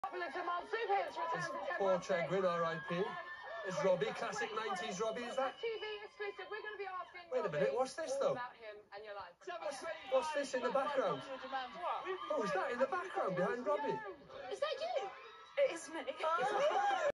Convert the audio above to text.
Portrait Gwyn, R.I.P. It's Robbie, classic 90s Robbie, is that? TV exclusive. We're going to be asking Wait a minute, what's this though? about him and your life. What's this in the background? Oh, is that in the background behind Robbie? Is that you? It is me.